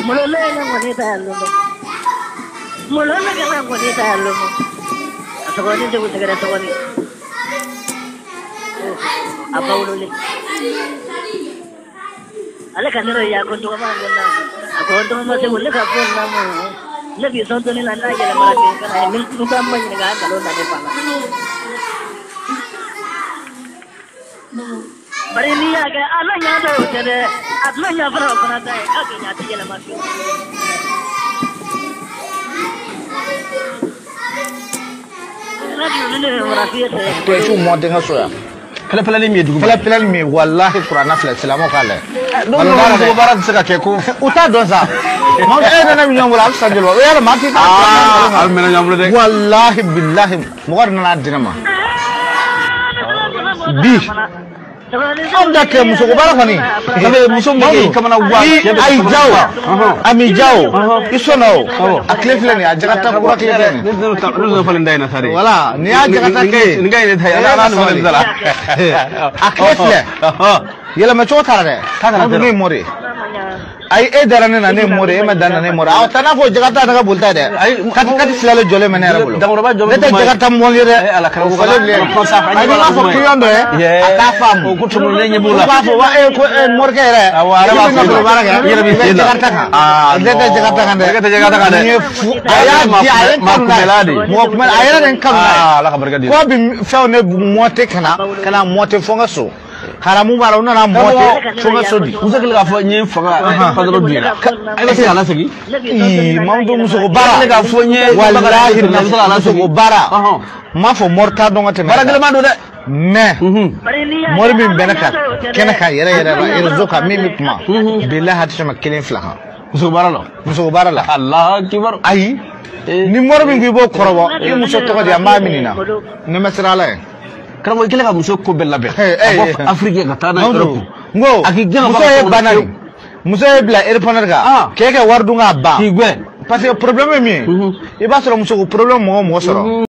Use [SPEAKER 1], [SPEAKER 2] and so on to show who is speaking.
[SPEAKER 1] mulole na monita alumo mulole na monita alumo asogoni de gutagara asogoni apa ulule ala kanero ya kontu kama ngana akontu kama se ulle ka phone namu nabi sonto ni lana ya mara ke kana min tukamba ni ga kalo na ne pala bari ni ya ga ala nya do tere atla nya fara kana dai ake nya ti ya ma
[SPEAKER 2] Tuh itu mau dengar suara. Pela-pela mi dugu. Pela-pela mi wallahi Qur'ana fla selamo kale. Wallahi ko barat saka ke ko. Uta do sa. Mau na mi nyamul am sanjelo. Ya mati ta. Al mena nyamul de. Wallahi billahi mo war na dinama. Bi. Anda ke musuh bara fani. Sabe musuh magi kamana wa. Ai jaw. Ami jaw. Isono. Aklefle ni ajagata ko aklefle ni. Nuno falendai na sare. Wala ni ajagata ke. Ngai ne thaya ala no falendala. Aklefle. Yela ma chota re. Kana ni more. Ai darane na ne more ma dana ne more. Aw tana fo jagata daga bolta de. Kat kat silale jole mane ara bolo. Dangro ba jole. Neta jagata moli re. Ala kara ko le. Ai ma fo kiyondo e. Ata fam. Ko tumu le nyebula. Ba fo wa ko more ke re. Awara ba ko bara ga. Yela bi jagata ka. Neta jagata kan de. Neta jagata kan de. Aya ji ayen kan meladi. Mo kuma ayera den kan. Ala ka barka di. Ko bi fa ne mote kana mote fonga so. Haramu bara una mote fonga so di. Musa ke ga fo nyi fonga padro dira. Ai wasi ala sagi. Mamdu muso ko bara le ga fo nyi wallahi na ala so ko bara. Ma fo morta do ngate. Bara gele mando de. Ne. Mor bi benaka. Kenaka yere ba zoka mimi kuma. Billahi hatta ma kelen flaha. Muso bara la. Allah akbar. Ai. Ni mor bi ngi bo korobo. E muso to ko dia maminina. Ne masrala. Karamo ikile ka muso ko bella be. Afrique ka tana Europe. Ngo muso e banani. Muso e bla airport ga. Keke wardu nga ba. Parce que problème mi. E ba soro muso ko problème mo soro.